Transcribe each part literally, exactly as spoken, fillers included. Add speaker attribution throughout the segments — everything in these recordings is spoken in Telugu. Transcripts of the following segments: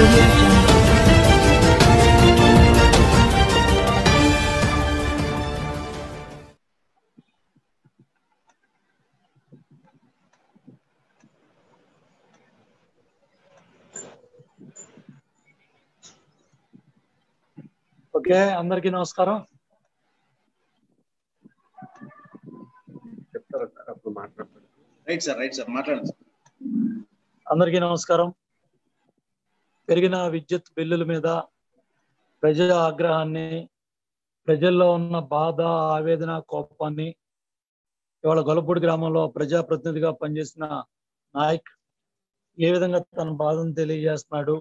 Speaker 1: audio jungle.
Speaker 2: ఓకే, అందరికీ నమస్కారం.
Speaker 3: చెప్తారా సార్? అప్పుడు మాట్లాడతారు. రైట్ సార్, రైట్ సార్, మాట్లాడండి సార్.
Speaker 2: అందరికీ నమస్కారం. పెరిగిన విద్యుత్ బిల్లుల మీద ప్రజల ఆగ్రహాన్ని, ప్రజల్లో ఉన్న బాధ, ఆవేదన, కోపాన్ని ఇవాళ గొల్లపూడి గ్రామంలో ప్రజాప్రతినిధిగా పనిచేసిన నాయక్ ఏ విధంగా తన బాధను తెలియజేస్తున్నాడు,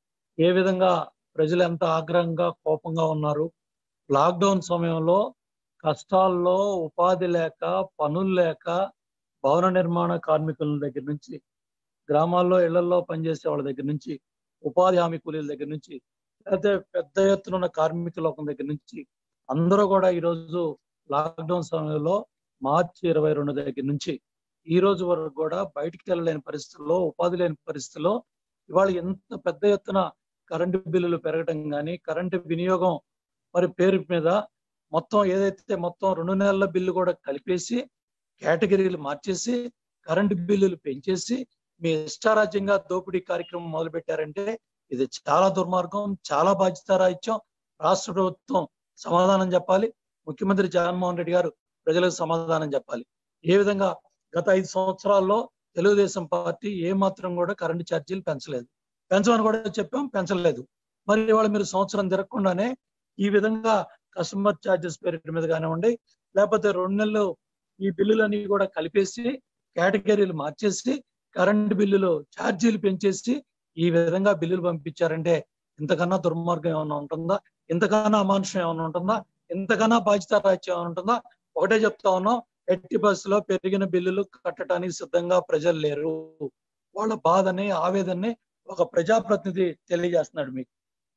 Speaker 2: ఏ విధంగా ప్రజలు ఎంత ఆగ్రహంగా, కోపంగా ఉన్నారు. లాక్డౌన్ సమయంలో కష్టాల్లో ఉపాధి లేక, పనులు లేక, భవన నిర్మాణ కార్మికుల దగ్గర నుంచి, గ్రామాల్లో ఇళ్లలో పనిచేసే వాళ్ళ దగ్గర నుంచి, ఉపాధి హామీ కూలీల దగ్గర నుంచి, లేకపోతే పెద్ద ఎత్తున ఉన్న కార్మికుల లోకం దగ్గర నుంచి అందరూ కూడా ఈరోజు లాక్డౌన్ సమయంలో మార్చి ఇరవై రెండు దగ్గర నుంచి ఈ రోజు వరకు కూడా బయటికి వెళ్ళలేని పరిస్థితుల్లో, ఉపాధి లేని పరిస్థితుల్లో ఇవాళ ఎంత పెద్ద ఎత్తున కరెంటు బిల్లులు పెరగటం కానీ, కరెంటు వినియోగం మరి పేరు మీద మొత్తం ఏదైతే మొత్తం రెండు నెలల బిల్లు కూడా కలిపేసి కేటగిరీలు మార్చేసి కరెంటు బిల్లులు పెంచేసి మీ ఇష్టారాజ్యంగా దోపిడీ కార్యక్రమం మొదలు పెట్టారంటే ఇది చాలా దుర్మార్గం, చాలా బాధ్యతారాహిత్యం. రాష్ట్ర ప్రభుత్వం సమాధానం చెప్పాలి. ముఖ్యమంత్రి జగన్మోహన్ రెడ్డి గారు ప్రజలకు సమాధానం చెప్పాలి. ఏ విధంగా గత ఐదు సంవత్సరాల్లో తెలుగుదేశం పార్టీ ఏ మాత్రం కూడా కరెంటు ఛార్జీలు పెంచలేదు, పెంచమని కూడా చెప్పాం, పెంచలేదు. మరి ఇవాళ మీరు సంవత్సరం తిరగకుండానే ఈ విధంగా కస్టమర్ ఛార్జెస్ పేరు మీద కానివ్వండి, లేకపోతే రెండు నెలలు ఈ బిల్లులన్నీ కూడా కలిపేసి కేటగిరీలు మార్చేసి కరెంటు బిల్లులు ఛార్జీలు పెంచేసి ఈ విధంగా బిల్లులు పంపించారంటే ఇంతకన్నా దుర్మార్గం ఏమైనా ఉంటుందా? ఇంతకన్నా అమానుషం ఏమైనా ఉంటుందా? ఇంతకన్నా బాధ్యత రాజ్యం ఏమైనా ఉంటుందా? ఒకటే చెప్తా ఉన్నాం, ఎట్టి బస్సులో పెరిగిన బిల్లులు కట్టడానికి సిద్ధంగా ప్రజలు లేరు. వాళ్ళ బాధని, ఆవేదనని ఒక ప్రజాప్రతినిధి తెలియజేస్తున్నాడు మీకు.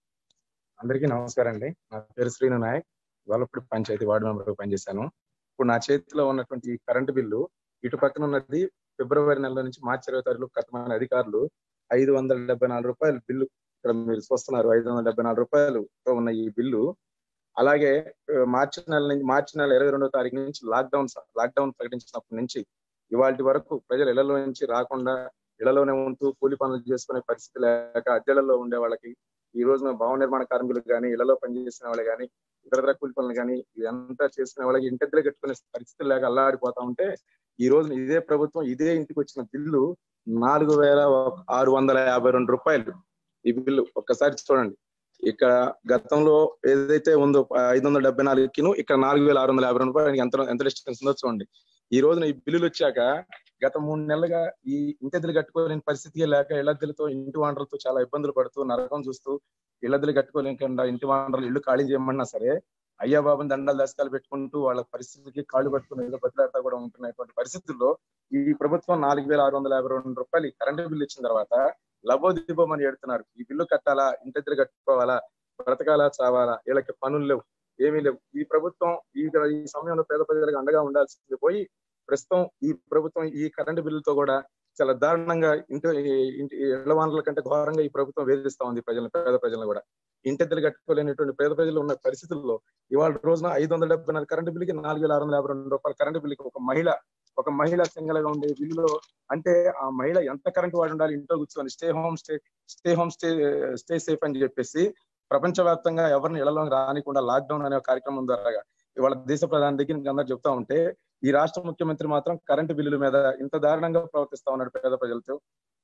Speaker 3: అందరికీ నమస్కారం అండి. నా పేరు శ్రీను నాయక్. గొల్లపూడి పంచాయతీ వార్డు మెంబర్గా పనిచేశాను. ఇప్పుడు నా చేతిలో ఉన్నటువంటి కరెంటు బిల్లు ఇటు పక్కన ఉన్నది ఫిబ్రవరి నెల నుంచి మార్చి ఇరవై తారీఖు కట్టమని అధికారులు ఐదు వందల డెబ్బై నాలుగు రూపాయలు బిల్లు ఇక్కడ మీరు చూస్తున్నారు. ఐదు వందల డెబ్బై నాలుగు రూపాయలుతో ఉన్న ఈ బిల్లు అలాగే మార్చి నెల నుంచి మార్చి నెల ఇరవై రెండో తారీఖు నుంచి లాక్డౌన్ లాక్డౌన్ ప్రకటించినప్పటి నుంచి ఇవాళ వరకు ప్రజలు ఇళ్లలో నుంచి రాకుండా ఇళ్లలోనే ఉంటూ కూలి పనులు చేసుకునే పరిస్థితి లేక అద్దెలలో ఉండే వాళ్ళకి ఈ రోజు మేము భవన నిర్మాణ కార్మికులకు కానీ, ఇళ్లలో పనిచేసిన వాళ్ళు కానీ, ఇతర ఇతర కూలి పనులు కానీ ఇదంతా చేసుకునే వాళ్ళకి ఇంటిద్దరు కట్టుకునే పరిస్థితి లేక అల్లాడిపోతా ఉంటే ఈ రోజు ఇదే ప్రభుత్వం ఇదే ఇంటికి వచ్చిన బిల్లు నాలుగు వేల ఆరు వందల యాభై రెండు రూపాయలు ఈ బిల్లు. ఒక్కసారి చూడండి, ఇక్కడ గతంలో ఏదైతే ఉందో ఐదు వందల డెబ్బై నాలుగుకిను ఇక్కడ నాలుగు వేల ఆరు వందల యాభై రెండు రూపాయలు ఎంత ఎంత డిస్టెన్స్ ఉందో చూడండి. ఈ రోజున ఈ బిల్లులు వచ్చాక గత మూడు నెలలుగా ఈ ఇంటెద్దలు కట్టుకోలేని పరిస్థితి లేక ఇళ్లద్దెలతో, ఇంటి వాండర్లతో చాలా ఇబ్బందులు పడుతూ నరకం చూస్తూ ఇళ్లద్దెలు కట్టుకోలేకుండా ఇంటి వాండర్లు ఇల్లు ఖాళీ చేయమన్నా సరే అయ్యా బాబుని దండాలు దశకాలు పెట్టుకుంటూ వాళ్ళ పరిస్థితికి కాళ్ళు పట్టుకుని ఏదో బతిలాడుతా కూడా ఉంటున్నటువంటి పరిస్థితుల్లో ఈ ప్రభుత్వం నాలుగు వేల ఆరు వందల యాభై రెండు రూపాయలు కరెంటు బిల్లు ఇచ్చిన తర్వాత లబోదిబోమని ఎడుతున్నారు. ఈ బిల్లు కట్టాలా, ఇంటెద్దలు కట్టుకోవాలా, బ్రతకాలా, చావాలా, వీళ్ళకి పనులు లేవు, ఏమీ లేవు. ఈ ప్రభుత్వం ఈ ఈ సమయంలో పేద ప్రజలకు అండగా ఉండాల్సింది పోయి ప్రస్తుతం ఈ ప్రభుత్వం ఈ కరెంటు బిల్లుతో కూడా చాలా దారుణంగా ఇంటి ఇంటి ఇళ్ల వానరుల కంటే ఘోరంగా ఈ ప్రభుత్వం వేధిస్తా ఉంది ప్రజలను, పేద ప్రజలను కూడా. ఇంటెద్దలు కట్టుకోలేనటువంటి పేద ప్రజలు ఉన్న పరిస్థితుల్లో ఇవాళ రోజున ఐదు వందల డెబ్బై నాలుగు కరెంటు బిల్లుకి నాలుగు వేల ఆరు వందల యాభై రెండు రూపాయల కరెంటు బిల్లుకి ఒక మహిళ ఒక మహిళ సింగల్ గా ఉండే బిల్లులో అంటే ఆ మహిళ ఎంత కరెంటు వాడి ఉండాలి, ఇంట్లో కూర్చొని stay home stay stay home stay stay safe అని చెప్పేసి ప్రపంచవ్యాప్తంగా ఎవరిని ఇళ్లలో రానికుండా లాక్డౌన్ అనే కార్యక్రమం ద్వారా ఇవాళ దేశ ప్రధాని దగ్గర అందరూ చెప్తా ఉంటే ఈ రాష్ట్ర ముఖ్యమంత్రి మాత్రం కరెంటు బిల్లుల మీద ఇంత దారుణంగా ప్రవర్తిస్తా ఉన్నాడు పేద ప్రజలతో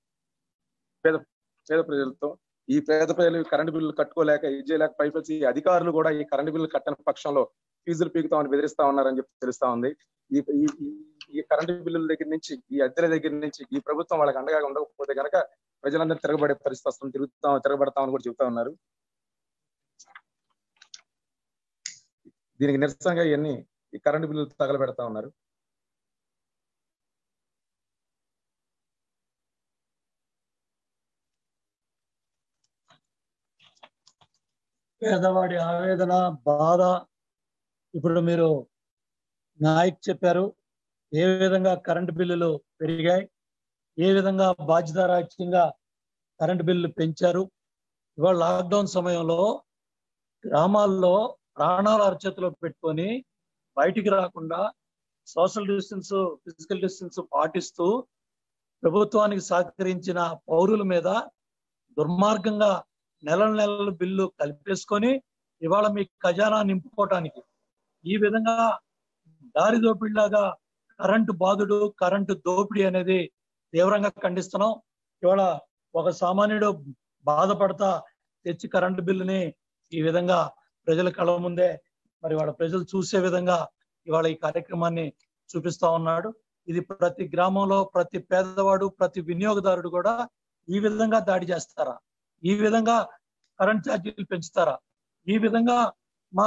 Speaker 3: పేద పేద ప్రజలతో ఈ పేద ప్రజలు కరెంటు బిల్లులు కట్టుకోలేక ఇది చేయలేక పైపొచ్చి అధికారులు కూడా ఈ కరెంటు బిల్లు కట్టని పక్షంలో ఫీజులు పీకుతామని బెదిరిస్తా ఉన్నారని చెప్పి తెలుస్తా ఉంది. ఈ ఈ కరెంటు బిల్లుల దగ్గర నుంచి, ఈ అద్దెల దగ్గర నుంచి ఈ ప్రభుత్వం వాళ్ళకి అండగా ఉండకపోతే కనుక ప్రజలందరూ తిరగబడే పరిస్థితి వస్తుంది, తిరుగుతాం తిరగబడతామని కూడా చెబుతా ఉన్నారు. దీనికి నిరసనగా ఇవన్నీ ఈ కరెంటు బిల్లులు తగలబెడతా ఉన్నారు.
Speaker 2: పేదవాడి ఆవేదన, బాధ ఇప్పుడు మీరు నాయక్ చెప్పారు. ఏ విధంగా కరెంటు బిల్లులు పెరిగాయి, ఏ విధంగా బాధ్యతారాహిత్యంగా కరెంటు బిల్లులు పెంచారు, ఇవాళ లాక్డౌన్ సమయంలో గ్రామాల్లో ప్రాణాల అరచేతిలో పెట్టుకొని బయటికి రాకుండా సోషల్ డిస్టెన్స్ ఫిజికల్ డిస్టెన్స్ పాటిస్తూ ప్రభుత్వానికి సహకరించిన పౌరుల మీద దుర్మార్గంగా నెల నెలల బిల్లు కలిపేసుకొని ఇవాళ మీ ఖజానా నింపుకోవటానికి ఈ విధంగా దారి దోపిడిలాగా కరెంటు బాధుడు కరెంటు దోపిడీ అనేది తీవ్రంగా ఖండిస్తున్నాం. ఇవాళ ఒక సామాన్యుడు బాధపడతా తెచ్చి కరెంటు బిల్లుని ఈ విధంగా ప్రజల కళ్ళ ముందే మరి వాళ్ళ ప్రజలు చూసే విధంగా ఇవాళ ఈ కార్యక్రమాన్ని చూపిస్తా ఉన్నాడు. ఇది ప్రతి గ్రామంలో ప్రతి పేదవాడు ప్రతి వినియోగదారుడు కూడా ఈ విధంగా దాడి చేస్తారా, ఈ విధంగా కరెంట్ ఛార్జీలు పెంచుతారా, ఈ విధంగా మా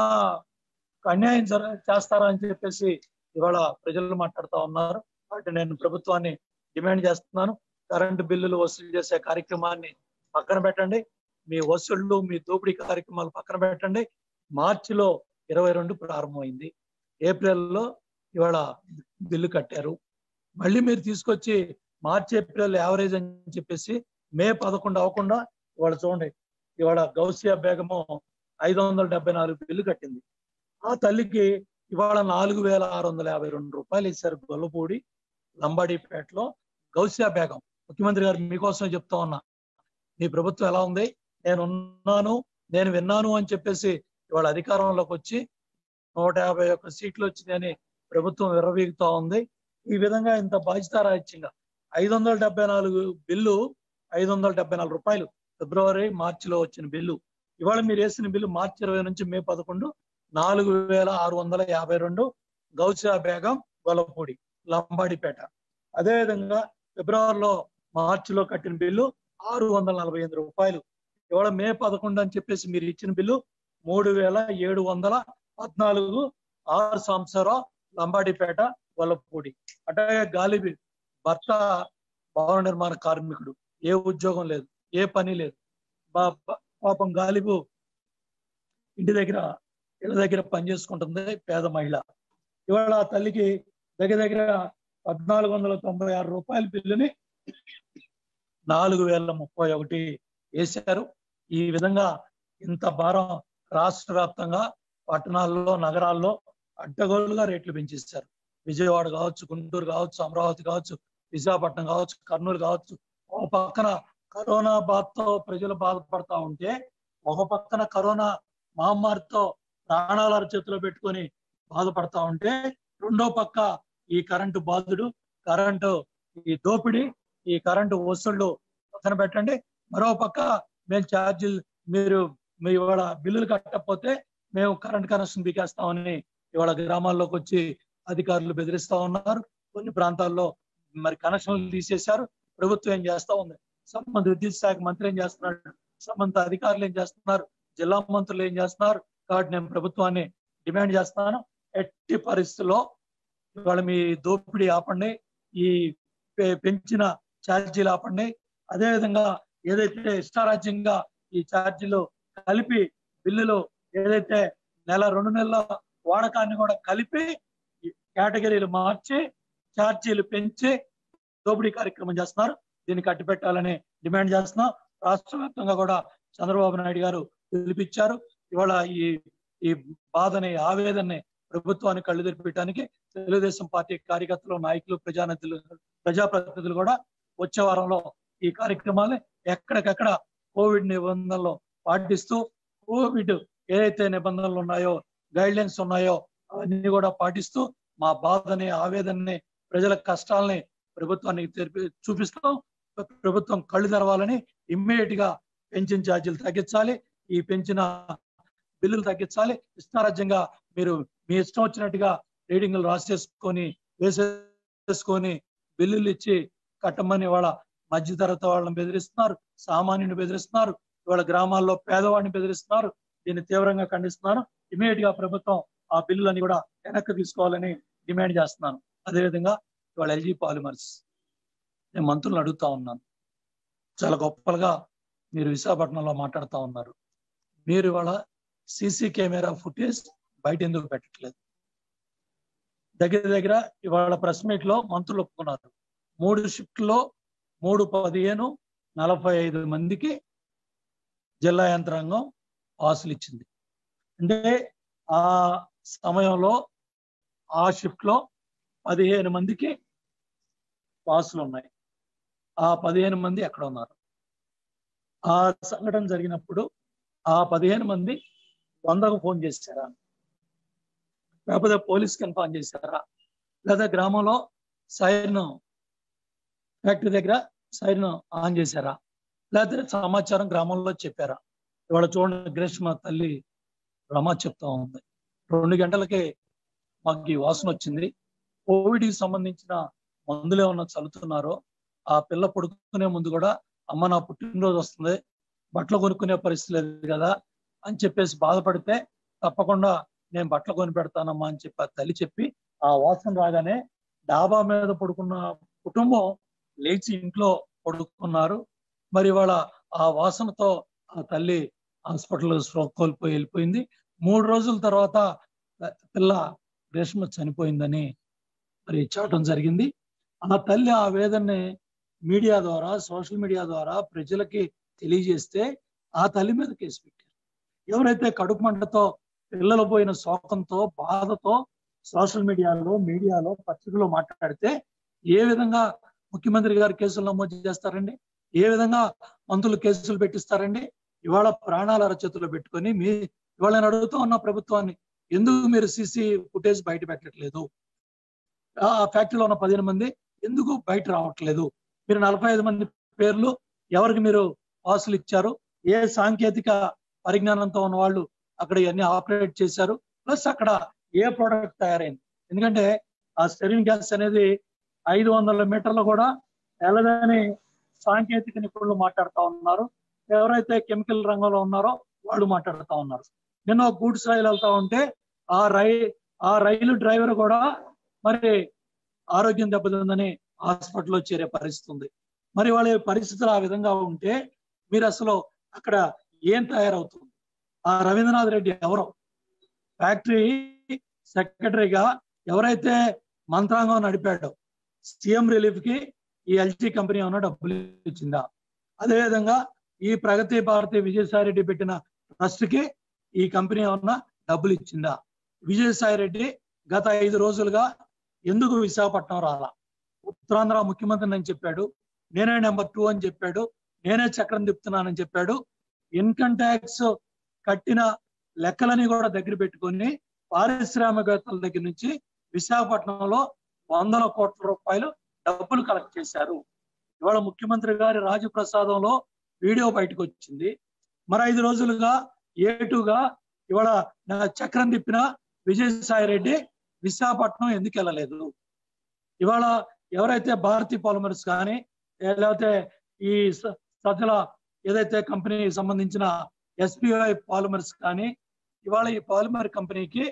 Speaker 2: అన్యాయం చేస్తారా అని చెప్పేసి ఇవాళ ప్రజలు మాట్లాడుతూ ఉన్నారు. కాబట్టి నేను ప్రభుత్వాన్ని డిమాండ్ చేస్తున్నాను, కరెంటు బిల్లులు వసూలు చేసే కార్యక్రమాన్ని పక్కన పెట్టండి, మీ వసూళ్లు మీ దోపిడీ కార్యక్రమాలు పక్కన పెట్టండి. మార్చిలో ఇరవై రెండు ప్రారంభమైంది, ఏప్రిల్లో ఇవాళ బిల్లు కట్టారు. మళ్ళీ మీరు తీసుకొచ్చి మార్చి ఏప్రిల్ యావరేజ్ అని చెప్పేసి మే పదకొండు అవ్వకుండా ఇవాళ చూడండి, ఇవాళ గౌసియా బేగము ఐదు వందల డెబ్బై నాలుగు బిల్లు కట్టింది. ఆ తల్లికి ఇవాళ నాలుగు వేల ఆరు వందల యాభై రెండు రూపాయలు ఇచ్చారు గొల్లపూడి లంబాడీపేటలో గౌసియా బేగం. ముఖ్యమంత్రి గారు మీకోసమే చెప్తా ఉన్నా, మీ ప్రభుత్వం ఎలా ఉంది, నేను ఉన్నాను నేను విన్నాను అని చెప్పేసి ఇవాళ అధికారంలోకి వచ్చి నూట యాభై ఒక్క సీట్లు వచ్చిందని ప్రభుత్వం విర్రవీగుతా ఉంది. ఈ విధంగా ఇంత బాధ్యతారాహిత్యంగా ఐదు వందల డెబ్బై నాలుగు బిల్లు ఐదు వందల డెబ్బై నాలుగు రూపాయలు ఫిబ్రవరి మార్చిలో వచ్చిన బిల్లు, ఇవాళ మీరు వేసిన బిల్లు మార్చి ఇరవై నుంచి మే పదకొండు నాలుగు వేల ఆరు వందల యాభై రెండు గౌసియా బేగం గొల్లపూడి లంబాడిపేట. అదేవిధంగా ఫిబ్రవరిలో మార్చిలో కట్టిన బిల్లు ఆరు వందల నలభై ఎనిమిది రూపాయలు, ఇవాళ మే పదకొండు అని చెప్పేసి మీరు ఇచ్చిన బిల్లు మూడు వేల ఏడు వందల పద్నాలుగు ఆరు సంవత్సరం లంబాడిపేట గొల్లపూడి. అట్లాగే గాలిబి భర్త భవన నిర్మాణ కార్మికుడు, ఏ ఉద్యోగం లేదు ఏ పని లేదు, పాపం గాలిబు ఇంటి దగ్గర ఇళ్ళ దగ్గర పని చేసుకుంటుంది పేద మహిళ. ఇవాళ ఆ తల్లికి దగ్గర దగ్గర పద్నాలుగు వందల తొంభై ఆరు రూపాయల బిల్లుని నాలుగు వేల ముప్పై ఒకటి వేశారు. ఈ విధంగా ఇంత భారం రాష్ట్ర వ్యాప్తంగా పట్టణాల్లో నగరాల్లో అడ్డగోలుగా రేట్లు పెంచేస్తారు. విజయవాడ కావచ్చు, గుంటూరు కావచ్చు, అమరావతి కావచ్చు, విశాఖపట్నం కావచ్చు, కర్నూలు కావచ్చు. ఒక పక్కన కరోనా బాధతో ప్రజలు బాధపడతా ఉంటే, ఒక పక్కన కరోనా మహమ్మారితో ప్రాణాల అరచేతిలో పెట్టుకొని బాధపడతా ఉంటే, రెండో పక్క ఈ కరెంటు బాధుడు కరెంటు ఈ దోపిడీ ఈ కరెంటు వసూళ్లు పక్కన పెట్టండి. మరో పక్క మేము ఛార్జీలు మీరు మీ ఇవాళ బిల్లులు కట్టకపోతే మేము కరెంట్ కనెక్షన్ బీకేస్తామని ఇవాళ గ్రామాల్లోకి వచ్చి అధికారులు బెదిరిస్తా ఉన్నారు. కొన్ని ప్రాంతాల్లో మరి కనెక్షన్లు తీసేశారు. ప్రభుత్వం ఏం చేస్తా ఉంది, సంబంధిత విద్యుత్ శాఖ మంత్రి ఏం చేస్తున్నాడు, సంబంధిత అధికారులు ఏం చేస్తున్నారు, జిల్లా మంత్రులు ఏం చేస్తున్నారు. కాబట్టి నేను ప్రభుత్వాన్ని డిమాండ్ చేస్తున్నాను, ఎట్టి పరిస్థితుల్లో ఇవాళ మీ దోపిడీ ఆపండి, ఈ పెంచిన ఛార్జీలు ఆపండి. అదేవిధంగా ఏదైతే ఇష్టారాజ్యంగా ఈ ఛార్జీలు కలిపి బిల్లులు ఏదైతే నెల రెండు నెలల వాడకాన్ని కూడా కలిపి కేటగిరీలు మార్చి ఛార్జీలు పెంచి దోపిడీ కార్యక్రమం చేస్తున్నారు. దీన్ని కట్టిపెట్టాలని డిమాండ్ చేస్తున్నాం. రాష్ట్ర వ్యాప్తంగా కూడా చంద్రబాబు నాయుడు గారు పిలిపించారు. ఇవాళ ఈ ఈ బాధని ఆవేదనని ప్రభుత్వానికి కళ్ళు తెరిపించడానికి తెలుగుదేశం పార్టీ కార్యకర్తలు నాయకులు ప్రజానతులు ప్రజాప్రతినిధులు కూడా వచ్చే వారంలో ఈ కార్యక్రమాలు ఎక్కడికక్కడ కోవిడ్ నిబంధనలు పాటిస్తూ కోవిడ్ ఏదైతే నిబంధనలు ఉన్నాయో గైడ్ లైన్స్ ఉన్నాయో అవన్నీ కూడా పాటిస్తూ మా బాధని ఆవేదనని ప్రజల కష్టాలని ప్రభుత్వానికి తెరిపి చూపిస్తాం. ప్రభుత్వం కళ్ళు తెరవాలని ఇమ్మీడియట్ గా పెంచిన ఛార్జీలు తగ్గించాలి, ఈ పెంచిన బిల్లులు తగ్గించాలి. ఇష్టారాజ్యంగా మీరు మీ ఇష్టం వచ్చినట్టుగా రీడింగ్లు రాసేసుకొని వేసేసుకొని బిల్లులు ఇచ్చి కట్టమని ఇవాళ మధ్యతరగతి వాళ్ళని బెదిరిస్తున్నారు, సామాన్యుని బెదిరిస్తున్నారు, ఇవాళ గ్రామాల్లో పేదవాడిని బెదిరిస్తున్నారు. దీన్ని తీవ్రంగా ఖండిస్తున్నాను. ఇమీడియట్ గా ప్రభుత్వం ఆ బిల్లులని కూడా వెనక్కి తీసుకోవాలని డిమాండ్ చేస్తున్నాను. అదేవిధంగా ఇవాళ ఎల్జీ పాలిమర్స్ నేను మంత్రులను అడుగుతా ఉన్నాను, చాలా గొప్పలుగా మీరు విశాఖపట్నంలో మాట్లాడుతూ ఉన్నారు, మీరు ఇవాళ సీసీ కెమెరా ఫుటేజ్ బయట ఎందుకు పెట్టట్లేదు? దగ్గర దగ్గర ఇవాళ ప్రెస్ మీట్ లో మంత్రులు ఒప్పుకున్నారు, మూడు షిఫ్ట్లో మూడు పదిహేను నలభై ఐదు మందికి జిల్లా యంత్రాంగం పాసులు ఇచ్చింది. అంటే ఆ సమయంలో ఆ షిఫ్ట్ లో పదిహేను మందికి పాసులు ఉన్నాయి. ఆ పదిహేను మంది ఎక్కడ ఉన్నారు? ఆ సంఘటన జరిగినప్పుడు ఆ పదిహేను మంది వందకు ఫోన్ చేశారా, లేకపోతే పోలీస్కి ఇన్ఫార్మ్ చేశారా, లేదా గ్రామంలో సైరన్ ఫ్యాక్టరీ దగ్గర సైరన్ ఆన్ చేశారా, లేకపోతే సమాచారం గ్రామంలో చెప్పారా? ఇవాళ చూడండి, గ్రీష్మ తల్లి రమ చెప్తా ఉంది, రెండు గంటలకే మాకు ఈ వాసన వచ్చింది. కోవిడ్ కి సంబంధించిన మందులు ఏమన్నా చల్లుతున్నారో, ఆ పిల్ల పడుకునే ముందు కూడా అమ్మ నా పుట్టినరోజు వస్తుంది, బట్టలు కొనుక్కునే పరిస్థితి లేదు కదా అని చెప్పేసి బాధపడితే, తప్పకుండా నేను బట్టలు కొని పెడతానమ్మా అని చెప్పి ఆ తల్లి చెప్పి, ఆ వాసన రాగానే డాబా మీద పడుకున్న కుటుంబం లేచి ఇంట్లో పడుకున్నారు. మరి ఇవాళ ఆ వాసనతో ఆ తల్లి హాస్పిటల్ కోల్పోయి వెళ్ళిపోయింది. మూడు రోజుల తర్వాత పిల్ల గ్రీష్మ చనిపోయిందని మరి చాటం జరిగింది. ఆ తల్లి ఆ వేదనని మీడియా ద్వారా, సోషల్ మీడియా ద్వారా ప్రజలకి తెలియజేస్తే ఆ తల్లి మీద కేసు పెట్టారు. ఎవరైతే కడుపు మంటతో, పిల్లలు పోయిన శోకంతో, బాధతో సోషల్ మీడియాలో, మీడియాలో, పత్రికలో మాట్లాడితే ఏ విధంగా ముఖ్యమంత్రి గారు కేసులు నమోదు చేస్తారండి? ఏ విధంగా మంత్రులు కేసులు పెట్టిస్తారండి? ఇవాళ ప్రాణాల అరచేతుల్లో పెట్టుకొని మీ ఇవాళ నేను అడుగుతూ ఉన్న ప్రభుత్వాన్ని, ఎందుకు మీరు సీసీ ఫుటేజ్ బయట పెట్టట్లేదు? ఆ ఫ్యాక్టరీలో ఉన్న పదిహేను మంది ఎందుకు బయట రావట్లేదు? మీరు నలభై ఐదు మంది పేర్లు ఎవరికి మీరు పాసులు ఇచ్చారు? ఏ సాంకేతిక పరిజ్ఞానంతో ఉన్న వాళ్ళు అక్కడ ఇవన్నీ ఆపరేట్ చేశారు? ప్లస్ అక్కడ ఏ ప్రోడక్ట్ తయారైంది? ఎందుకంటే ఆ స్టెరిన్ గ్యాస్ అనేది ఐదు వందల మీటర్లు కూడా వెళ్ళదని సాంకేతిక నిపుణులు మాట్లాడుతూ ఉన్నారు. ఎవరైతే కెమికల్ రంగంలో ఉన్నారో వాళ్ళు మాట్లాడుతూ ఉన్నారు. నిన్న గూడ్స్ రైలు వెళ్తా ఉంటే ఆ రై ఆ రైలు డ్రైవర్ కూడా మరి ఆరోగ్యం దెబ్బతిందని హాస్పిటల్లో చేరే పరిస్థితి ఉంది. మరి వాళ్ళ పరిస్థితులు ఆ విధంగా ఉంటే మీరు అసలు అక్కడ ఏం తయారవుతుంది? ఆ రవీంద్రనాథ్ రెడ్డి ఎవరో ఫ్యాక్టరీ సెక్రటరీగా ఎవరైతే మంత్రాంగం నడిపాడో, సీఎం రిలీఫ్ కి ఈ ఎల్జీ కంపెనీ ఏమన్నా డబ్బులు ఇచ్చిందా? అదేవిధంగా ఈ ప్రగతి భారతి విజయసాయి రెడ్డి పెట్టిన ట్రస్ట్ కి ఈ కంపెనీ ఏమన్నా డబ్బులు ఇచ్చిందా? విజయసాయి రెడ్డి గత ఐదు రోజులుగా ఎందుకు విశాఖపట్నం రాలా? ఉత్తరాంధ్ర ముఖ్యమంత్రి అని చెప్పాడు, నేనే నెంబర్ టూ అని చెప్పాడు, నేనే చక్రం తిప్పుతున్నానని చెప్పాడు. ఇన్కమ్ ట్యాక్స్ కట్టిన లెక్కలని కూడా దగ్గర పెట్టుకొని పారిశ్రామికవేత్తల దగ్గర నుంచి విశాఖపట్నంలో వందల కోట్ల రూపాయలు డబ్బులు కలెక్ట్ చేశారు. ఇవాళ ముఖ్యమంత్రి గారి రాజప్రసాదంలో వీడియో బయటకు వచ్చింది. మరి ఐదు రోజులుగా ఏటుగా ఇవాళ చక్రం తిప్పిన విజయసాయి రెడ్డి విశాఖపట్నం ఎందుకు వెళ్ళలేదు? ఇవాళ ఎవరైతే భారతీ పాలిమర్స్ కానీ, లేకపోతే ఈ సజ్జల ఏదైతే కంపెనీకి సంబంధించిన ఎస్బీఐ పాలిమర్స్ కానీ, ఇవాళ ఈ పాలిమర్ కంపెనీకి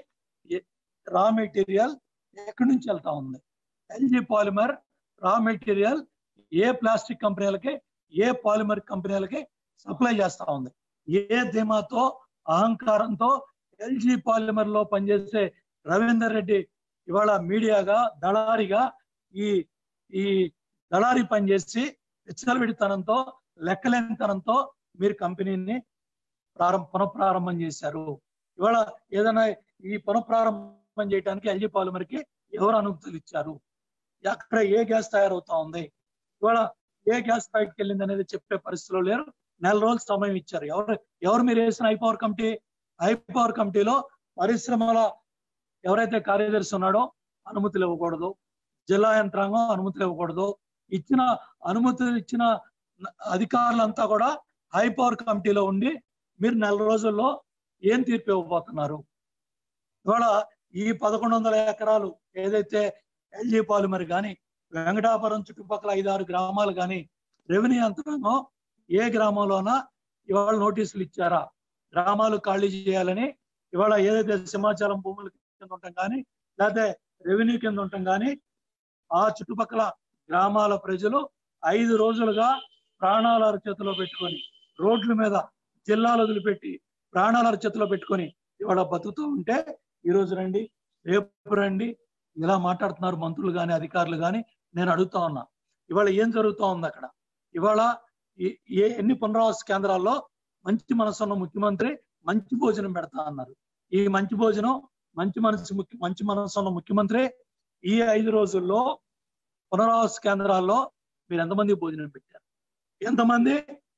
Speaker 2: రా మెటీరియల్ ఎక్కడి నుంచి వెళ్తా ఉంది? ఎల్జీ పాలిమర్ రా మెటీరియల్ ఏ ప్లాస్టిక్ కంపెనీలకి, ఏ పాలిమర్ కంపెనీలకి సప్లై చేస్తా ఉంది? ఏ ధీమాతో, అహంకారంతో ఎల్జీ పాలిమర్ లో పనిచేసే రవీందర్ రెడ్డి ఇవాళ మీడియాగా, దళారిగా ఈ ఈ దళారి పనిచేసి విచ్చలవిడితనంతో, లెక్కలేనితనంతో మీరు కంపెనీని ప్రారంభ పునఃప్రారంభం చేశారు. ఇవాళ ఏదైనా ఈ పునఃప్రారంభం చేయడానికి ఎల్జీ పాలిమర్ కి ఎవరు అనుమతులు ఇచ్చారు? అక్కడ ఏ గ్యాస్ తయారవుతా ఉంది? ఇవాళ ఏ గ్యాస్ బయటకు వెళ్ళింది అనేది చెప్పే పరిస్థితిలో లేరు. నెల రోజులు సమయం ఇచ్చారు. ఎవరు ఎవరు మీరు వేసిన high power committee? High power కమిటీలో పరిశ్రమల ఎవరైతే కార్యదర్శి ఉన్నాడో అనుమతులు ఇవ్వకూడదు, జిల్లా యంత్రాంగం అనుమతులు ఇవ్వకూడదు. ఇచ్చిన అనుమతులు ఇచ్చిన అధికారులంతా కూడా హై పవర్ కమిటీలో ఉండి మీరు నెల రోజుల్లో ఏం తీర్పు ఇవ్వబోతున్నారు? ఇవాళ ఈ పదకొండు వందల ఎకరాలు ఏదైతే ఎల్జీ పాలిమర్ కానీ, వెంకటాపురం చుట్టుపక్కల ఐదారు గ్రామాలు కానీ రెవెన్యూ యంత్రాంగం ఏ గ్రామంలోనా ఇవాళ నోటీసులు ఇచ్చారా? గ్రామాలు ఖాళీ చేయాలని ఇవాళ ఏదైతే సింహాచలం భూముల కింద ఉంటాం కానీ, లేకపోతే రెవెన్యూ కింద ఉంటాం కానీ, ఆ చుట్టుపక్కల గ్రామాల ప్రజలు ఐదు రోజులుగా ప్రాణాల అరచేతిలో పెట్టుకొని, రోడ్ల మీద జిల్లాలు వదిలిపెట్టి ప్రాణాల అరచేతిలో పెట్టుకొని ఇవాళ బతుకుతూ ఉంటే, ఈ రోజు రండి, రేపు రండి ఇలా మాట్లాడుతున్నారు మంత్రులు కానీ, అధికారులు కానీ. నేను అడుగుతా ఉన్నా, ఇవాళ ఏం జరుగుతూ ఉంది అక్కడ? ఇవాళ ఏ ఎన్ని పునరావాస కేంద్రాల్లో మంచి మనసు ఉన్న ముఖ్యమంత్రి మంచి భోజనం పెడతా అన్నారు. ఈ మంచి భోజనం మంచి మనసు ముఖ్య మంచి మనసు ఉన్న ముఖ్యమంత్రి ఈ ఐదు రోజుల్లో పునరావాస కేంద్రాల్లో మీరు ఎంతమంది భోజనం పెట్టారు? ఎంతమంది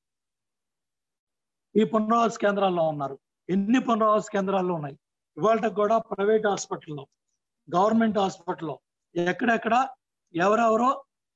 Speaker 2: ఈ పునరావాస కేంద్రాల్లో ఉన్నారు? ఎన్ని పునరావాస కేంద్రాల్లో ఉన్నాయి? ఇవాళ కూడా ప్రైవేట్ హాస్పిటల్లో, గవర్నమెంట్ హాస్పిటల్లో ఎక్కడెక్కడ ఎవరెవరో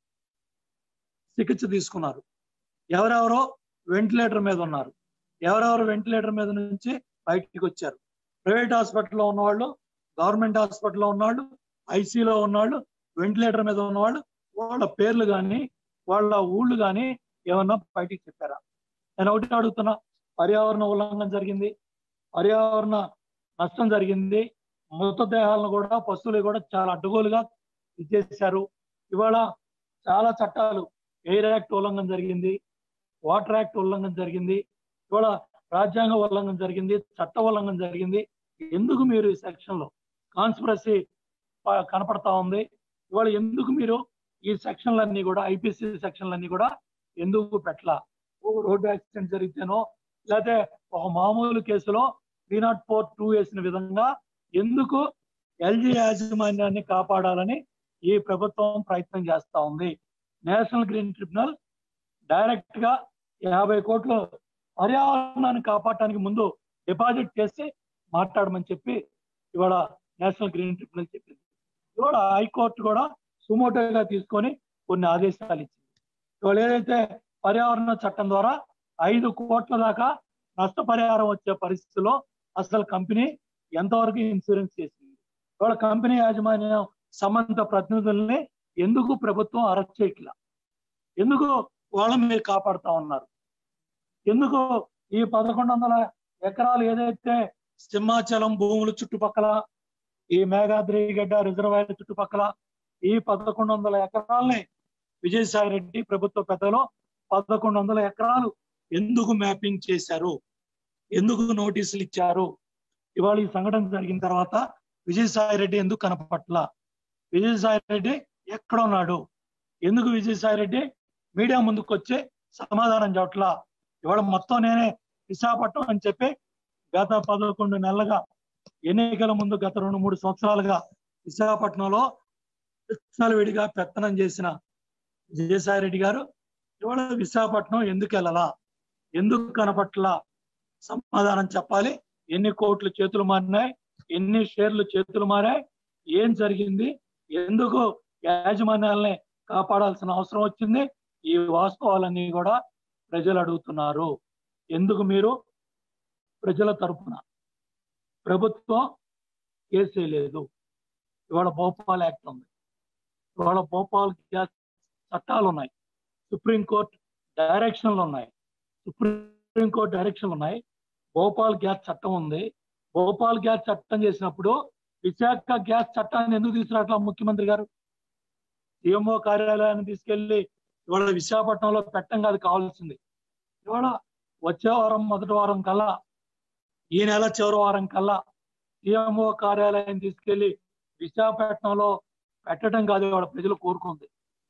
Speaker 2: చికిత్స తీసుకున్నారు, ఎవరెవరో వెంటిలేటర్ మీద ఉన్నారు, ఎవరెవరు వెంటిలేటర్ మీద నుంచి బయటికి వచ్చారు. ప్రైవేట్ హాస్పిటల్లో ఉన్నవాళ్ళు, గవర్నమెంట్ హాస్పిటల్లో ఉన్నవాళ్ళు, ఐసీలో ఉన్నవాళ్ళు, వెంటిలేటర్ మీద ఉన్నవాళ్ళు, వాళ్ళ పేర్లు కానీ వాళ్ళ ఊళ్ళు కానీ ఏమన్నా బయటికి చెప్పారా? నేను ఒకటి అడుగుతున్నా, పర్యావరణ ఉల్లంఘన జరిగింది, పర్యావరణ నష్టం జరిగింది, మృతదేహాలను కూడా పశువులు కూడా చాలా అడ్డగోలుగా ఇచ్చేసారు. ఇవాళ చాలా చట్టాలు, ఎయిర్ యాక్ట్ ఉల్లంఘన జరిగింది, వాటర్ యాక్ట్ ఉల్లంఘన జరిగింది, ఇవాళ రాజ్యాంగ ఉల్లంఘన జరిగింది, చట్ట ఉల్లంఘన జరిగింది. ఎందుకు మీరు ఈ సెక్షన్ లో కాన్స్పిరసీ కనపడతా ఉంది? ఇవాళ ఎందుకు మీరు ఈ సెక్షన్లన్నీ కూడా ఐపీసీ సెక్షన్లన్నీ కూడా ఎందుకు పెట్టలా? ఒక రోడ్డు యాక్సిడెంట్ జరిగితేనో లేకపోతే ఒక మామూలు కేసులో త్రీ నాట్ ఫోర్ టూ వేసిన విధంగా ఎందుకు ఎల్జీ యాజమాన్యాన్ని కాపాడాలని ఈ ప్రభుత్వం ప్రయత్నం చేస్తా ఉంది. నేషనల్ గ్రీన్ ట్రిబ్యునల్ డైరెక్ట్ గా యాభై కోట్లు పర్యావరణాన్ని కాపాడటానికి ముందు డిపాజిట్ చేసి మాట్లాడమని చెప్పి ఇవాళ నేషనల్ గ్రీన్ ట్రిబ్యునల్ చెప్పింది. ఇవాళ హైకోర్టు కూడా సుమోటోగా తీసుకొని కొన్ని ఆదేశాలు ఇచ్చింది. ఇవాళ ఏదైతే పర్యావరణ చట్టం ద్వారా ఐదు కోట్ల దాకా నష్టపరిహారం వచ్చే పరిస్థితిలో అసలు కంపెనీ ఎంతవరకు ఇన్సూరెన్స్ చేసింది? ఇవాళ కంపెనీ యాజమాన్యం సంబంధిత ప్రతినిధుల్ని ఎందుకు ప్రభుత్వం అరెస్ట్ చేయట్లా? ఎందుకు వాళ్ళని మీరు కాపాడుతా ఉన్నారు? ఎందుకు ఈ పదకొండు వందల ఎకరాలు ఏదైతే సింహాచలం భూముల చుట్టుపక్కల, ఈ మేఘాద్రి గడ్డ రిజర్వాయర్ చుట్టుపక్కల ఈ పదకొండు వందల ఎకరాలని విజయసాయి రెడ్డి ప్రభుత్వ పెద్దలో పదకొండు వందల ఎకరాలు ఎందుకు మ్యాపింగ్ చేశారు? ఎందుకు నోటీసులు ఇచ్చారు? ఇవాళ ఈ సంఘటన జరిగిన తర్వాత విజయసాయి రెడ్డి ఎందుకు కనపట్ల? విజయసాయి రెడ్డి ఎక్కడ ఉన్నాడు? ఎందుకు విజయసాయి రెడ్డి మీడియా ముందుకు వచ్చి సమాధానం చెప్పట్లా? ఇవాళ మొత్తం నేనే విశాఖపట్నం అని చెప్పి గత పదకొండు నెలలుగా ఎన్నికల ముందు గత రెండు మూడు సంవత్సరాలుగా విశాఖపట్నంలో విడిగా పెత్తనం చేసిన విజయసాయి రెడ్డి గారు ఇవాళ విశాఖపట్నం ఎందుకు వెళ్ళాలా? ఎందుకు కనపట్లా? సమాధానం చెప్పాలి. ఎన్ని కోట్లు చేతులు మారినాయి? ఎన్ని షేర్లు చేతులు మారాయి? ఏం జరిగింది? ఎందుకు యాజమాన్యాలని కాపాడాల్సిన అవసరం వచ్చింది? ఈ వాస్తవాలన్నీ కూడా ప్రజలు అడుగుతున్నారు. ఎందుకు మీరు ప్రజల తరఫున ప్రభుత్వం కేసే లేదు? ఇవాళ భోపాల్ యాక్ట్ ఉంది, ఇవాళ భోపాల్ గ్యాస్ చట్టాలు ఉన్నాయి, సుప్రీంకోర్టు డైరెక్షన్లు ఉన్నాయి, సుప్రీంకోర్టు డైరెక్షన్లు ఉన్నాయి, భోపాల్ గ్యాస్ చట్టం ఉంది. భోపాల్ గ్యాస్ చట్టం చేసినప్పుడు విశాఖ గ్యాస్ చట్టాన్ని ఎందుకు తీసుకురావట్లా ముఖ్యమంత్రి గారు? సీఎంఓ కార్యాలయాన్ని తీసుకెళ్లి ఇవాళ విశాఖపట్నంలో పెట్టడం కాదు కావాల్సింది. ఇవాళ వచ్చే వారం మొదటి వారం కల్లా, ఈ నెల చివరి వారం కల్లా సీఎంఓ కార్యాలయాన్ని తీసుకెళ్లి విశాఖపట్నంలో పెట్టడం కాదు ఇవాళ ప్రజలు కోరుకుంది.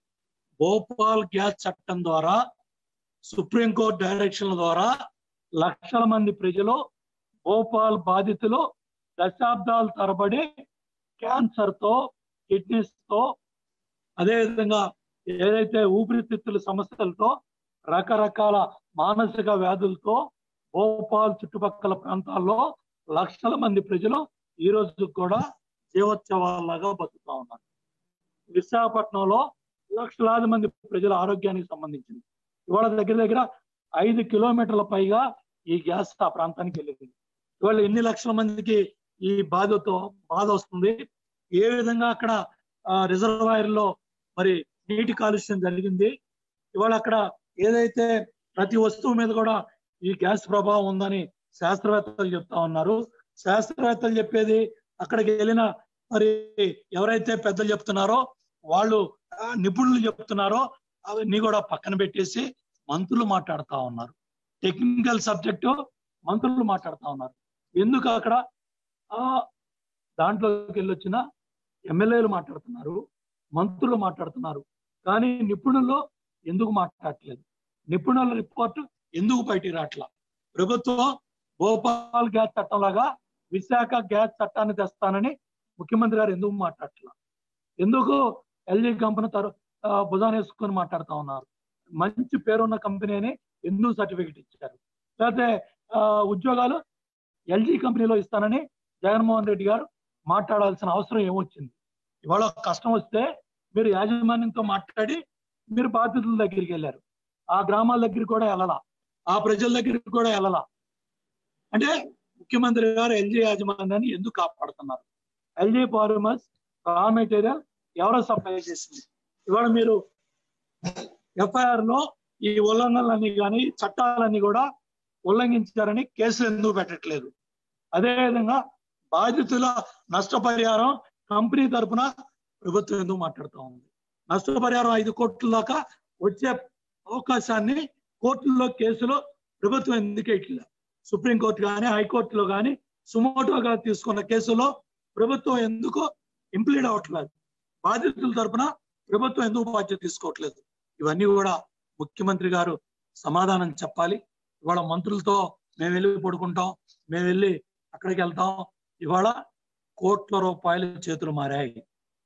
Speaker 2: భోపాల్ గ్యాస్ చట్టం ద్వారా, సుప్రీంకోర్టు డైరెక్షన్ల ద్వారా లక్షల మంది ప్రజలు, భోపాల్ బాధితులు దశాబ్దాల తరబడి క్యాన్సర్తో, కిడ్నీస్తో, అదేవిధంగా ఏదైతే ఊపిరితిత్తుల సమస్యలతో, రకరకాల మానసిక వ్యాధులతో భోపాల్ చుట్టుపక్కల ప్రాంతాల్లో లక్షల మంది ప్రజలు ఈ రోజు కూడా జీవోత్సవాలాగా బతుకుతా ఉన్నారు. విశాఖపట్నంలో లక్షలాది మంది ప్రజల ఆరోగ్యానికి సంబంధించింది. ఇవాళ దగ్గర దగ్గర ఐదు కిలోమీటర్ల పైగా ఈ గ్యాస్ ఆ ప్రాంతానికి వెళ్ళింది. ఇవాళ ఎన్ని లక్షల మందికి ఈ బాధతో బాధ వస్తుంది? ఏ విధంగా అక్కడ రిజర్వాయర్ లో మరి నీటి కాలుష్యం జరిగింది? ఇవాళ అక్కడ ఏదైతే ప్రతి వస్తువు మీద కూడా ఈ గ్యాస్ ప్రభావం ఉందని శాస్త్రవేత్తలు చెప్తా ఉన్నారు. శాస్త్రవేత్తలు చెప్పేది, అక్కడికి వెళ్ళిన మరి ఎవరైతే పెద్దలు చెప్తున్నారో, వాళ్ళు నిపుణులు చెప్తున్నారో అవన్నీ కూడా పక్కన పెట్టేసి మంత్రులు మాట్లాడుతూ ఉన్నారు. టెక్నికల్ సబ్జెక్టు మంత్రులు మాట్లాడుతూ ఉన్నారు. ఎందుకు అక్కడ ఆ దాంట్లోకి వెళ్ళొచ్చిన ఎమ్మెల్యేలు మాట్లాడుతున్నారు, మంత్రులు మాట్లాడుతున్నారు, కానీ నిపుణులు ఎందుకు మాట్లాడట్లేదు? నిపుణుల రిపోర్టు ఎందుకు బయటికి రావట్లా? ప్రభుత్వం భోపాల్ గ్యాస్ చట్టం లాగా విశాఖ గ్యాస్ చట్టాన్ని తెస్తానని ముఖ్యమంత్రి గారు ఎందుకు మాట్లాడట్లా? ఎందుకు ఎల్జీ కంపెనీ తర భుజాన్ని వేసుకొని మాట్లాడుతూ ఉన్నారు? మంచి పేరున్న కంపెనీ అని ఎందుకు సర్టిఫికెట్ ఇచ్చారు? లేకపోతే ఉద్యోగాలు ఎల్జీ కంపెనీలో ఇస్తానని జగన్మోహన్ రెడ్డి గారు మాట్లాడాల్సిన అవసరం ఏమొచ్చింది? ఇవాళ కష్టం వస్తే మీరు యాజమాన్యంతో మాట్లాడి మీరు బాధితుల దగ్గరికి వెళ్ళారు. ఆ గ్రామాల దగ్గరికి కూడా వెళ్ళాలా, ఆ ప్రజల దగ్గరికి కూడా వెళ్ళాలా? అంటే ముఖ్యమంత్రి గారు ఎల్జీ యాజమాన్యాన్ని ఎందుకు కాపాడుతున్నారు? ఎల్జీ పాలిమర్స్ రా మెటీరియల్ ఎవరో సప్లై చేసింది? ఇవాళ మీరు ఎఫ్ఐఆర్ లో ఈ ఉల్లంఘనలన్నీ కానీ చట్టాలన్నీ కూడా ఉల్లంఘించారని కేసులు ఎందుకు పెట్టట్లేదు? అదేవిధంగా బాధితుల నష్టపరిహారం కంపెనీ తరఫున ప్రభుత్వం ఎందుకు మాట్లాడుతూ ఉంది? నష్టపరిహారం ఐదు కోట్ల దాకా వచ్చే అవకాశాన్ని కోర్టుల్లో కేసులో ప్రభుత్వం ఎందుకు ఇట్లా? సుప్రీంకోర్టు కానీ హైకోర్టులో కానీ సుమోటోగా తీసుకున్న కేసులో ప్రభుత్వం ఎందుకు ఇంప్లీడ్ అవ్వట్లేదు? బాధితుల తరఫున ప్రభుత్వం ఎందుకు బాధ్యత తీసుకోవట్లేదు? ఇవన్నీ కూడా ముఖ్యమంత్రి గారు సమాధానం చెప్పాలి. ఇవాళ మంత్రులతో మేము వెళ్ళి పడుకుంటాం, మేము వెళ్ళి అక్కడికి వెళ్తాం. ఇవాళ కోట్ల రూపాయల చేతులు మారాయి,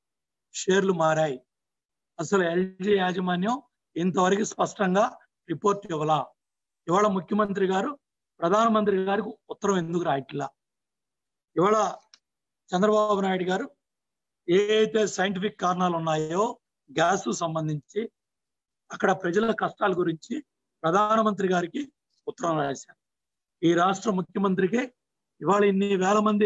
Speaker 2: షేర్లు మారాయి. అసలు ఎల్జీ యాజమాన్యం ఇంతవరకు స్పష్టంగా రిపోర్ట్ ఇవ్వాల. ఇవాళ ముఖ్యమంత్రి గారు ప్రధానమంత్రి గారికి ఉత్తరం ఎందుకు రాయట్లా? ఇవాళ చంద్రబాబు నాయుడు గారు ఏ అయితే సైంటిఫిక్ కారణాలు ఉన్నాయో గ్యాస్ సంబంధించి అక్కడ ప్రజల కష్టాల గురించి ప్రధానమంత్రి గారికి ఉత్తరం రాశారు. ఈ రాష్ట్ర ముఖ్యమంత్రికి ఇవాళ ఇన్ని వేల మంది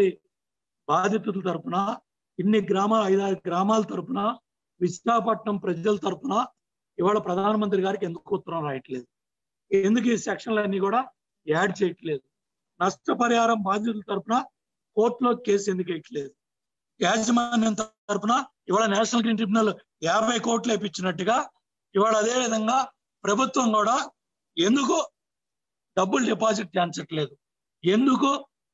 Speaker 2: బాధితుల తరపున, ఇన్ని గ్రామాల ఐదారు గ్రామాల తరపున, విశాఖపట్నం ప్రజల తరపున ఇవాళ ప్రధానమంత్రి గారికి ఎందుకు ఉత్తరం రాయట్లేదు? ఎందుకు ఈ సెక్షన్లన్నీ కూడా యాడ్ చేయట్లేదు? నష్టపరిహారం బాధితుల తరపున కోర్టులో కేసు ఎందుకు వేయట్లేదు? యాజమాన్యం తరపున ఇవాళ నేషనల్ గ్రీన్ ట్రిబ్యునల్ యాభై కోట్లు వేయించినట్టుగా ఇవాళ అదే విధంగా ప్రభుత్వం కూడా ఎందుకు డబ్బులు డిపాజిట్ చేయించట్లేదు? ఎందుకు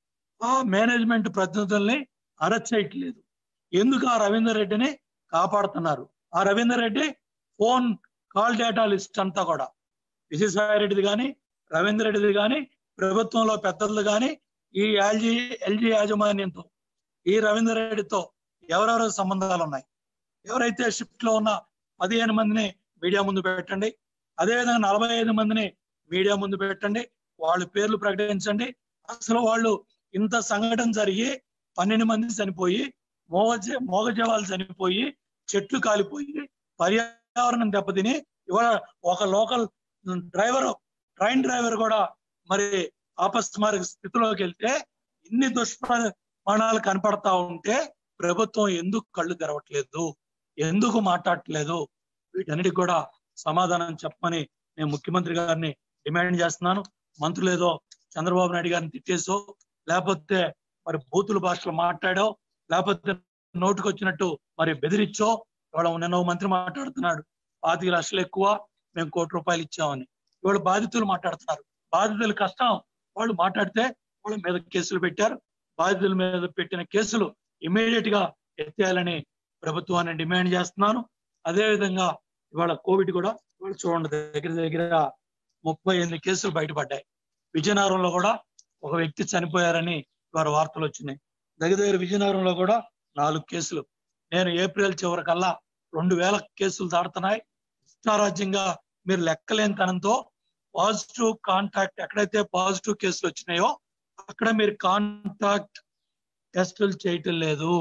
Speaker 2: ఆ మేనేజ్మెంట్ ప్రతినిధుల్ని అరెస్ట్ చేయట్లేదు? ఎందుకు ఆ రవీందర్ రెడ్డిని కాపాడుతున్నారు? ఆ Ravinder Reddy phone call data list అంతా కూడా విజయసాయి రెడ్డిది కానీ రవీందర్ రెడ్డిది కానీ ప్రభుత్వంలో పెద్దలు కానీ ఈ ఎల్జీ ఎల్జీ యాజమాన్యంతో ఈ రవీందర్ రెడ్డితో ఎవరెవరు సంబంధాలు ఉన్నాయి? ఎవరైతే షిఫ్ట్ లో ఉన్న పదిహేను మందిని మీడియా ముందు పెట్టండి, అదేవిధంగా నలభై ఐదు మందిని మీడియా ముందు పెట్టండి, వాళ్ళ పేర్లు ప్రకటించండి. అసలు వాళ్ళు ఇంత సంఘటన జరిగి పన్నెండు మంది చనిపోయి, మోగ మోగజవాలు చనిపోయి, చెట్లు కాలిపోయి, పర్యావరణం దెబ్బతిని ఇవాళ ఒక లోకల్ డ్రైవర్ ట్రైన్ డ్రైవర్ కూడా మరి ఆపస్మారక స్థితిలోకి వెళ్తే ఇన్ని దుష్పరిణామాలు కనపడతా ఉంటే ప్రభుత్వం ఎందుకు కళ్ళు తెరవట్లేదు? ఎందుకు మాట్లాడట్లేదు? వీటన్నిటికి కూడా సమాధానం చెప్పమని నేను ముఖ్యమంత్రి గారిని డిమాండ్ చేస్తున్నాను. మంత్రులు ఏదో చంద్రబాబు నాయుడు గారిని తిట్టేసో, లేకపోతే మరి బూతుల భాషలో మాట్లాడో, లేకపోతే నోటుకు వచ్చినట్టు మరి బెదిరించో. ఇవాళ నిన్న మంత్రి మాట్లాడుతున్నాడు, పాతిక లక్షలు ఎక్కువ, మేము కోటి రూపాయలు ఇచ్చామని. ఇవాళ బాధితులు మాట్లాడుతున్నారు. బాధితుల కష్టం వాళ్ళు మాట్లాడితే వాళ్ళ మీద కేసులు పెట్టారు. బాధితుల మీద పెట్టిన కేసులు ఇమీడియట్ గా ఎత్తేయాలని ప్రభుత్వాన్ని డిమాండ్ చేస్తున్నాను. అదే విధంగా ఇవాళ కోవిడ్ కూడా ఇవాళ చూడండి, దగ్గర దగ్గర ముప్పై ఎనిమిది కేసులు బయటపడ్డాయి. విజయనగరంలో కూడా ఒక వ్యక్తి చనిపోయారని ఇవాళ వార్తలు వచ్చినాయి. దగ్గర దగ్గర విజయనగరంలో కూడా నాలుగు కేసులు. నేను ఏప్రిల్ చివరికల్లా రెండు వేల కేసులు దాడుతున్నాయి. ఇష్టారాజ్యంగా మీరు లెక్కలేని తనంతో పాజిటివ్ కాంటాక్ట్ ఎక్కడైతే పాజిటివ్ కేసులు వచ్చినాయో అక్కడ మీరు కాంటాక్ట్ టెస్టులు చేయటం లేదు.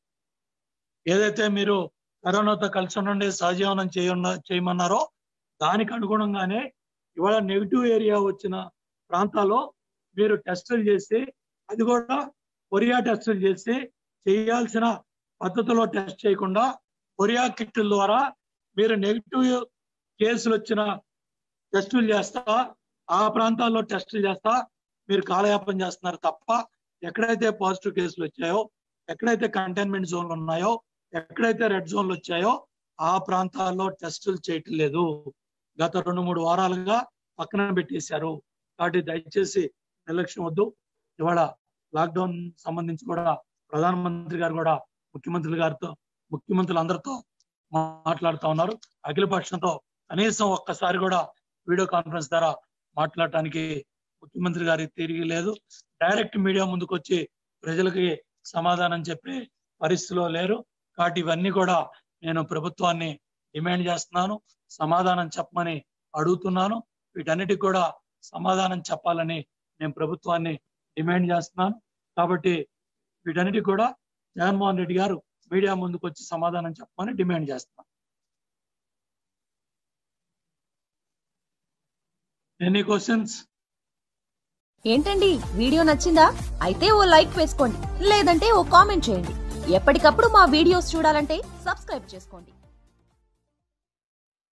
Speaker 2: ఏదైతే మీరు కరోనాతో కలిసి ఉండండి సహజీవనం చేయన్న చేయమన్నారో దానికి అనుగుణంగానే ఇవాళ నెగిటివ్ ఏరియా వచ్చిన ప్రాంతాల్లో మీరు టెస్టులు చేసి, అది కూడా కొరియా టెస్టులు చేసి, చేయాల్సిన పద్ధతిలో టెస్ట్ చేయకుండా కొరియా కిట్ల ద్వారా మీరు నెగిటివ్ కేసులు వచ్చిన టెస్టులు చేస్తా, ఆ ప్రాంతాల్లో టెస్టులు చేస్తా మీరు కాలయాపన చేస్తున్నారు తప్ప ఎక్కడైతే పాజిటివ్ కేసులు వచ్చాయో, ఎక్కడైతే కంటైన్మెంట్ జోన్లు ఉన్నాయో, ఎక్కడైతే రెడ్ జోన్లు వచ్చాయో ఆ ప్రాంతాల్లో టెస్టులు చేయటం లేదు. గత రెండు మూడు వారాలుగా పక్కన పెట్టేశారు. కాబట్టి దయచేసి నిర్లక్ష్యం వద్దు. ఇవాళ లాక్డౌన్ సంబంధించి కూడా ప్రధానమంత్రి గారు కూడా ముఖ్యమంత్రుల గారితో ముఖ్యమంత్రులందరితో మాట్లాడుతూ ఉన్నారు. అఖిల పక్షంతో కనీసం ఒక్కసారి కూడా వీడియో కాన్ఫరెన్స్ ద్వారా మాట్లాడటానికి ముఖ్యమంత్రి గారికి తిరిగి లేదు. డైరెక్ట్ మీడియా ముందుకు వచ్చి ప్రజలకి సమాధానం చెప్పే పరిస్థితిలో లేరు. కాబట్టి ఇవన్నీ కూడా నేను ప్రభుత్వాన్ని డిమాండ్ చేస్తున్నాను, సమాధానం చెప్పమని అడుగుతున్నాను. వీటన్నిటికి కూడా సమాధానం చెప్పాలని నేను ప్రభుత్వాన్ని డిమాండ్ చేస్తున్నాను. కాబట్టి వీటన్నిటికి కూడా జగన్మోహన్ రెడ్డి గారు మీడియా ముందుకు వచ్చి సమాధానం చెప్పమని డిమాండ్ చేస్తున్నాను. Any questions?
Speaker 1: ఏంటండి, వీడియో నచ్చిందా? అయితే ఓ లైక్ వేసుకోండి, లేదంటే ఓ కామెంట్ చేయండి. ఎప్పటికప్పుడు మా వీడియోస్ చూడాలంటే సబ్స్క్రైబ్ చేసుకోండి.